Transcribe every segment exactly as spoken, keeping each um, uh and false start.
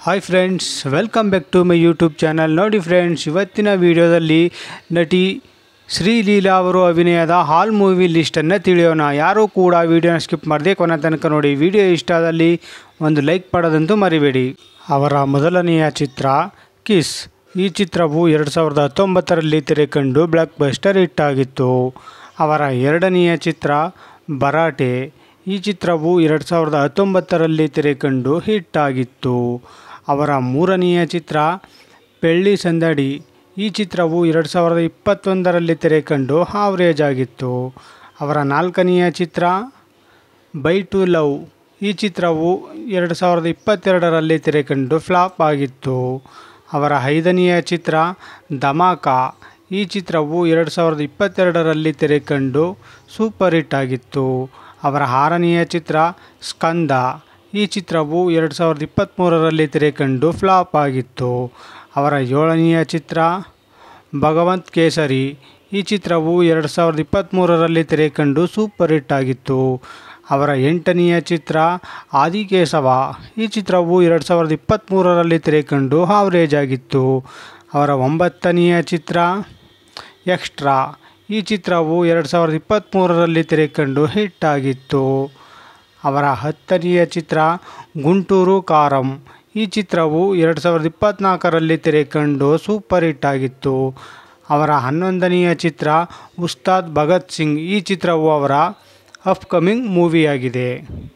Hi friends, welcome back to my YouTube channel. ನೋಡಿ friends, ಇವತ್ತಿನ ವಿಡಿಯೋದಲ್ಲಿ ನಟಿ ಶ್ರೀಲೀಲಾ ಅವರು ಅಭಿನಯದ ಹಾಲ್ ಮೂವಿ ಲಿಸ್ಟನ್ನು ತಿಳಿಯೋಣ. ಯಾರೂ ಕೂಡ ವಿಡಿಯೋನ ಸ್ಕಿಪ್ ಮಾಡದೆ ಕೊನೆ ತನಕ ನೋಡಿ. ವಿಡಿಯೋ ಇಷ್ಟ ಆದಲ್ಲಿ ಒಂದು ಲೈಕ್ ಮಾಡೋದಂತೂ ಮರಿಬೇಡಿ. ಅವರ ಮೊದಲನೆಯ ಚಿತ್ರ ಕಿಸ್. ಈ ಚಿತ್ರವು ಎರಡು ಸಾವಿರದ ಹತ್ತೊಂಬತ್ತರಲ್ಲಿ ತೆರೆಕಂಡು ಬ್ಲಾಕ್ ಬಸ್ಟರ್ ಹಿಟ್ ಆಗಿತ್ತು. ಅವರ ಎರಡನೆಯ ಚಿತ್ರ ಭರಾಟೆ. ಈ ಚಿತ್ರವು ಎರಡು ಸಾವಿರದ ಹತ್ತೊಂಬತ್ತರಲ್ಲಿ ತೆರೆಕಂಡು ಹಿಟ್ ಆಗಿತ್ತು. ಅವರ ಮೂರನೆಯ ಚಿತ್ರ ಪೆಳ್ಳಿ ಸಂದಡಿ. ಈ ಚಿತ್ರವು ಎರಡು ಸಾವಿರದ ಇಪ್ಪತ್ತೊಂದರಲ್ಲಿ ತೆರೆಕಂಡು ಆವ್ರೇಜ್ ಆಗಿತ್ತು. ಅವರ ನಾಲ್ಕನೆಯ ಚಿತ್ರ ಬೈ ಟು ಲವ್. ಈ ಚಿತ್ರವು ಎರಡು ಸಾವಿರದ ಇಪ್ಪತ್ತೆರಡರಲ್ಲಿ ತೆರೆಕಂಡು ಫ್ಲಾಪ್ ಆಗಿತ್ತು. ಅವರ ಐದನೆಯ ಚಿತ್ರ ಧಮಾಕ. ಈ ಚಿತ್ರವು ಎರಡು ಸಾವಿರದ ಇಪ್ಪತ್ತೆರಡರಲ್ಲಿ ತೆರೆಕಂಡು ಸೂಪರ್ ಹಿಟ್ ಆಗಿತ್ತು. ಅವರ ಆರನೆಯ ಚಿತ್ರ ಸ್ಕಂದ. ಈ ಚಿತ್ರವು ಎರಡು ಸಾವಿರದ ಇಪ್ಪತ್ತ್ಮೂರರಲ್ಲಿ ತೆರೆಕಂಡು ಫ್ಲಾಪ್ ಆಗಿತ್ತು. ಅವರ ಏಳನೆಯ ಚಿತ್ರ ಭಗವಂತ್ ಕೇಸರಿ. ಈ ಚಿತ್ರವು ಎರಡು ಸಾವಿರದ ಇಪ್ಪತ್ತ್ಮೂರರಲ್ಲಿ ತೆರೆಕಂಡು ಸೂಪರ್ ಹಿಟ್ ಆಗಿತ್ತು. ಅವರ ಎಂಟನೆಯ ಚಿತ್ರ ಆದಿಕೇಶವ. ಈ ಚಿತ್ರವು ಎರಡು ಸಾವಿರದ ಇಪ್ಪತ್ತ್ಮೂರರಲ್ಲಿ ತೆರೆಕಂಡು ಆವ್ರೇಜ್ ಆಗಿತ್ತು. ಅವರ ಒಂಬತ್ತನೆಯ ಚಿತ್ರ ಎಕ್ಸ್ಟ್ರಾ. ಈ ಚಿತ್ರವು ಎರಡು ಸಾವಿರದ ಇಪ್ಪತ್ತ್ಮೂರರಲ್ಲಿ ತೆರೆಕಂಡು ಹಿಟ್ ಆಗಿತ್ತು. ಅವರ ಹತ್ತನೆಯ ಚಿತ್ರ ಗುಂಟೂರು ಕಾರಂ. ಈ ಚಿತ್ರವು ಎರಡು ಸಾವಿರದ ಇಪ್ಪತ್ತ್ನಾಲ್ಕರಲ್ಲಿ ತೆರೆಕಂಡು ಸೂಪರ್ ಹಿಟ್ ಆಗಿತ್ತು. ಅವರ ಹನ್ನೊಂದನೆಯ ಚಿತ್ರ ಉಸ್ತಾದ್ ಭಗತ್ ಸಿಂಗ್. ಈ ಚಿತ್ರವು ಅವರ ಅಪ್ಕಮಿಂಗ್ ಮೂವಿಯಾಗಿದೆ.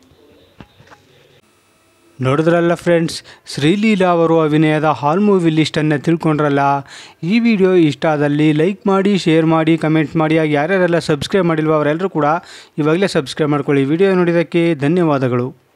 ನೋಡಿದ್ರಲ್ಲ ಫ್ರೆಂಡ್ಸ್, ಶ್ರೀಲೀಲಾ ಅವರು ಅಭಿನಯದ ಹಾಲ್ ಮೂವಿ ಲಿಸ್ಟನ್ನು ತಿಳ್ಕೊಂಡ್ರಲ್ಲ. ಈ ವಿಡಿಯೋ ಇಷ್ಟ ಆದಲ್ಲಿ ಲೈಕ್ ಮಾಡಿ, ಶೇರ್ ಮಾಡಿ, ಕಮೆಂಟ್ ಮಾಡಿ. ಹಾಗೆ ಯಾರ್ಯಾರೆಲ್ಲ ಸಬ್ಸ್ಕ್ರೈಬ್ ಮಾಡಿಲ್ವೋ ಅವರೆಲ್ಲರೂ ಕೂಡ ಇವಾಗಲೇ ಸಬ್ಸ್ಕ್ರೈಬ್ ಮಾಡ್ಕೊಳ್ಳಿ. ವಿಡಿಯೋ ನೋಡಿದ್ದಕ್ಕೆ ಧನ್ಯವಾದಗಳು.